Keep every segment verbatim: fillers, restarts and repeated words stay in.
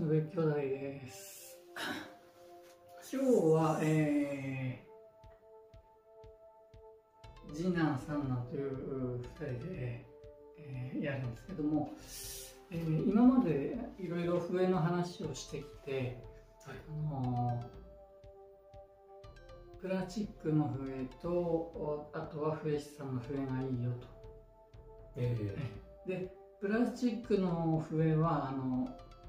のべ兄弟です。今日は、えー、次男三男というふたりで、えー、やるんですけども、えー、今までいろいろ笛の話をしてきて、はい、あのー、プラスチックの笛と、あとは笛師さんの笛がいいよと。えー、でプラスチックの笛はあの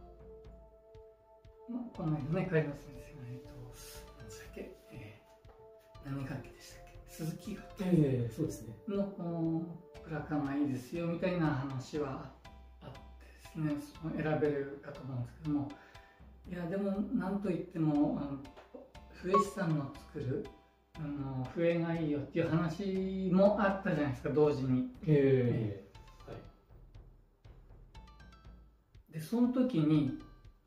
この間ね、海野先生が、えっと、何でしたっけ、えー、何楽器でしたっけ、鈴木楽器、 えー、そうですね、 のプラカンがいいですよみたいな話はあってですね、その選べるかと思うんですけども、いや、でも、なんといっても、あの笛師さんの作るあの笛がいいよっていう話もあったじゃないですか、同時に。えー、はい、で、その時に、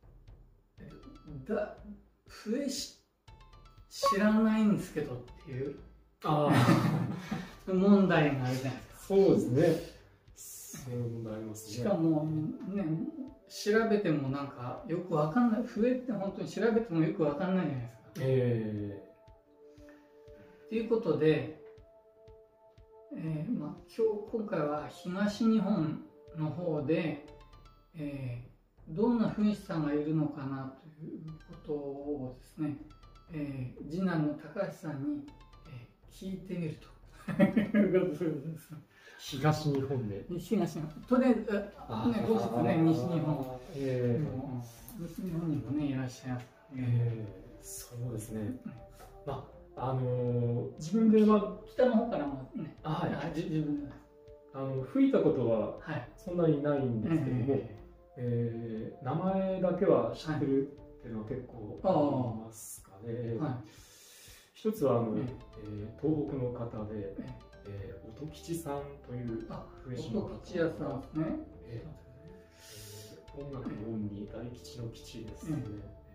だ笛し知らないんですけどっていうあ問題があるじゃないですか。 そうですね。そういう問題ありますね。 しかもね、調べてもなんかよくわかんない。笛って本当に調べてもよくわかんないじゃないですか。えー、ということで、えーまあ、今日今回は東日本の方で、えーどんな笛師さんがいるのかなということをですね、えー、次男の高橋さんに、えー、聞いてみると東日本で東日本とりあえずね、後日ね、西日本、えー、西日本にもねいらっしゃいます、 えー、そうですね、まああのー、自分で、まあ、 北の方からもね、 あ、はい、 自分であの吹いたことはそんなにないんですけども、はい、えー、名前だけは知ってるっていうのは結構ありますかね。はい、一つはあの、えー、東北の方で、えー、音吉さんという笛師の方。 音吉屋さんですね。 えー、音楽の音に大吉の吉ですね。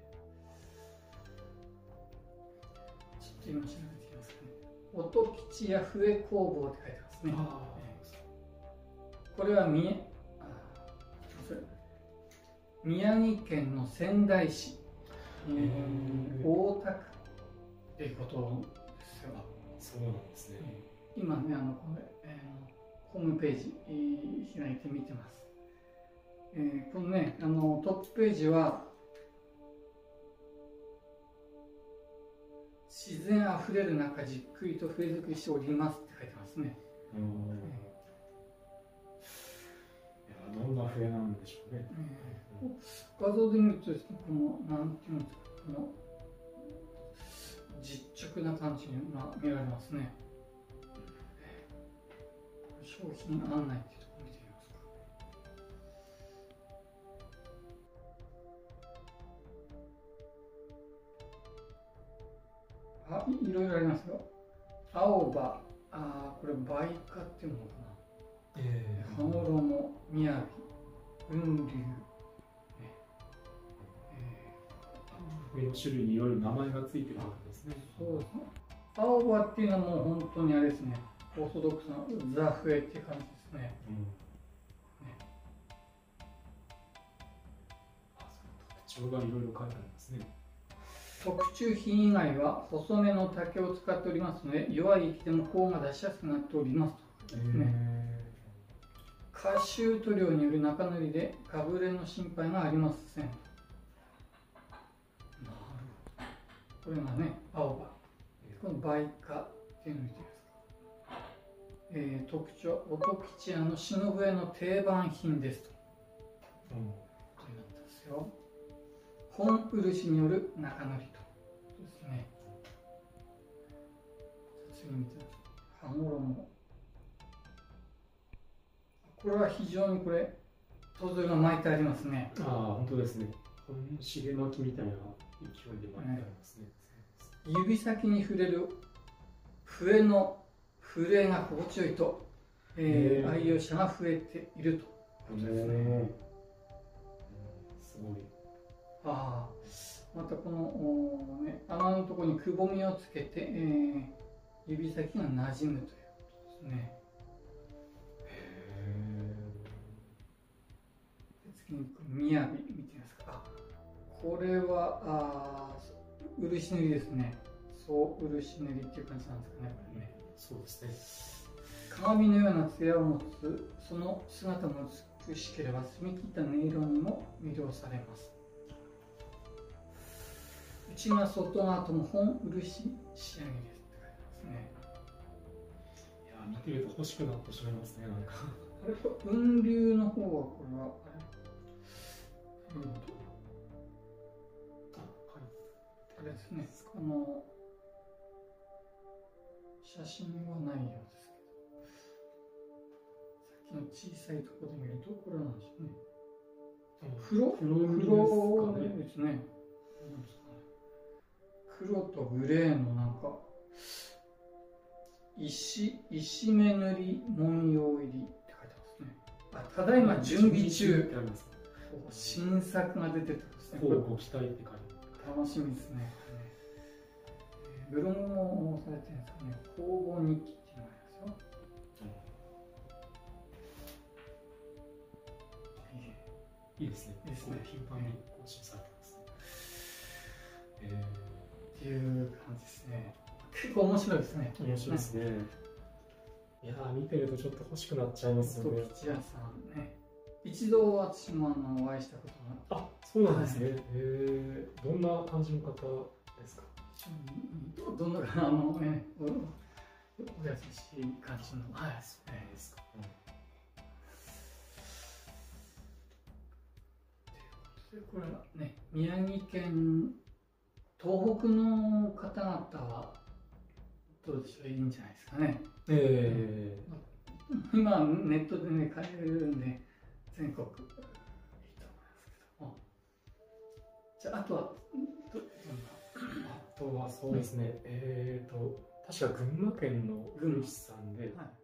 ちょっと今調べてきますね。音吉屋笛工房って書いてますね。これは三重宮城県の仙台市、えー、大田区っていうことですよ。 そうなんですね。 今ね、あのこれ、えー、ホームページ、えー、開いてみてます。えー、このね、あのトップページは自然あふれる中じっくりと笛作りしておりますって書いてますね。うん、 いや、どんな笛なんでしょうね。 えー、画像で見るとですね、このなんていうんですか、この実直な感じが見られますね。商品案内っていうところ見てみますか。あ、いろいろありますよ。青葉、あ、これ梅花っていうのかな。えー、羽衣、みやび、雲龍。 笛の種類にいろいろ名前がついてるわけですね。 そうですね。青葉っていうのはもう本当にあれですね。オーソドックスなザ笛っていう感じですね。うん、ね、 あ、その特徴がいろいろ書いてありますね。 特注品以外は細めの竹を使っておりますので、弱い息でも高音が出しやすくなっておりますとですね。過臭塗料による中塗りでかぶれの心配がありません。これがね、青葉。この梅花っていうのを見てみますか。えー、特徴、音吉屋の篠笛の定番品ですと。うん。こうなってますよ。本漆による中塗りと。ですね。次見てみます。羽衣。これは非常にこれ、塗装が巻いてありますね。 ああ、本当ですね。この重巻きみたいな勢いで巻いてありますね。 指先に触れる笛の震えが心地よいと、えー、愛用者が増えているということですね。 すごい。 ああ、またこの、ね、穴のところにくぼみをつけて、えー、指先が馴染むということですね。へー。次に雅見てみますか。 これはあ漆塗りですね。そう漆塗りっていう感じなんですかね、これね。 そうですね。 鏡のような艶を持つその姿も美しければ澄み切った音色にも魅了されます。内側外側とも本漆仕上げですって書いてますね。 いや見てると欲しくなってしまいますね。なんかあれ雲龍の方はこれはあれ、うん、あ、はい、あれですね。あの写真はないようですけど、さっきの小さいところで見るとこれなんですね。黒黒ですね。黒とグレーのなんか石石目塗り文様入りって書いてますね。あ、ただいま準備中。新作が出てたんですね。 これご期待って書いて楽しみですね。ブログもされてるんですかね。工房日記っていうのがありますよ。 いいですね。 いいですね。 頻繁に更新されてますね。えー、っていう感じですね。結構面白いですね。 面白いですね。いやー見てるとちょっと欲しくなっちゃいますよね。 吉屋さんね。一度私もあのお会いしたことがあ、そうなんですね。はい、えー、どんな感じの方ですか。 どどんなあのね、お優しい感じの、はい、そうですか。ということで、これはね、宮城県、東北の方々はどうでしょう、いいんじゃないですかね。えー、今ネットでね買えるんで全国いいと思いますけども。じゃああとはどんな。 あとはそうですね、えーと確か群馬県の漆さんで、はい